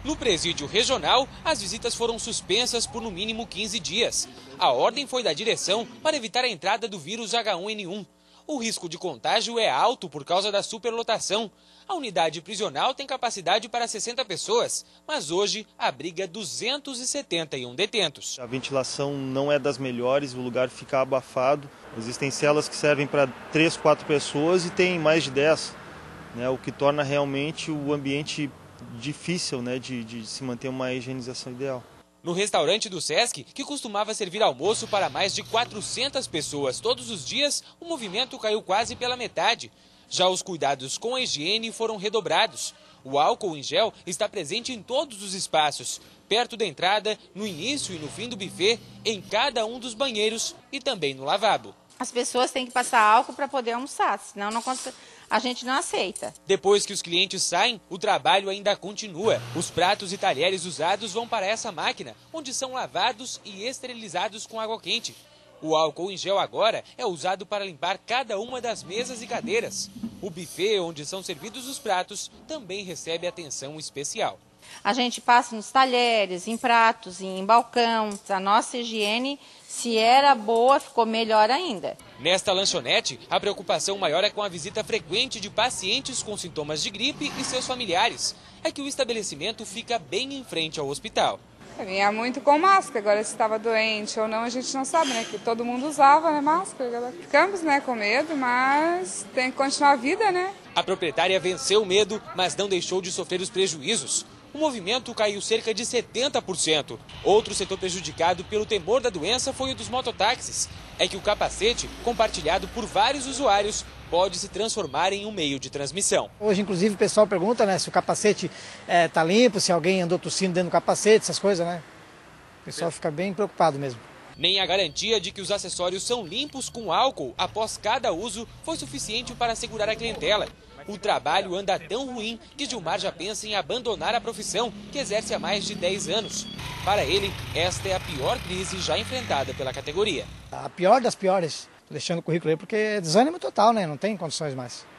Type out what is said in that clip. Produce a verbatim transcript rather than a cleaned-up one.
No presídio regional, as visitas foram suspensas por no mínimo quinze dias. A ordem foi da direção para evitar a entrada do vírus H um N um. O risco de contágio é alto por causa da superlotação. A unidade prisional tem capacidade para sessenta pessoas, mas hoje abriga duzentos e setenta e um detentos. A ventilação não é das melhores, o lugar fica abafado. Existem celas que servem para três, quatro pessoas e tem mais de dez, né, o que torna realmente o ambiente difícil, né, de, de se manter uma higienização ideal. No restaurante do Sesc, que costumava servir almoço para mais de quatrocentas pessoas todos os dias, o movimento caiu quase pela metade. Já os cuidados com a higiene foram redobrados. O álcool em gel está presente em todos os espaços, perto da entrada, no início e no fim do buffet, em cada um dos banheiros e também no lavabo. As pessoas têm que passar álcool para poder almoçar, senão não, a gente não aceita. Depois que os clientes saem, o trabalho ainda continua. Os pratos e talheres usados vão para essa máquina, onde são lavados e esterilizados com água quente. O álcool em gel agora é usado para limpar cada uma das mesas e cadeiras. O buffet, onde são servidos os pratos, também recebe atenção especial. A gente passa nos talheres, em pratos, em balcão. A nossa higiene, se era boa, ficou melhor ainda. Nesta lanchonete, a preocupação maior é com a visita frequente de pacientes com sintomas de gripe e seus familiares. É que o estabelecimento fica bem em frente ao hospital. Eu vinha muito com máscara, agora se estava doente ou não a gente não sabe, né? Que todo mundo usava, né, máscara. Ficamos, né, com medo, mas tem que continuar a vida, né? A proprietária venceu o medo, mas não deixou de sofrer os prejuízos. O movimento caiu cerca de setenta por cento. Outro setor prejudicado pelo temor da doença foi o dos mototáxis. É que o capacete, compartilhado por vários usuários, pode se transformar em um meio de transmissão. Hoje, inclusive, o pessoal pergunta, né, se o capacete está é, limpo, se alguém andou tossindo dentro do capacete, essas coisas, né? O pessoal fica bem preocupado mesmo. Nem a garantia de que os acessórios são limpos com álcool após cada uso foi suficiente para segurar a clientela. O trabalho anda tão ruim que Gilmar já pensa em abandonar a profissão, que exerce há mais de dez anos. Para ele, esta é a pior crise já enfrentada pela categoria. A pior das piores. Estou deixando o currículo aí porque é desânimo total, né? Não tem condições mais.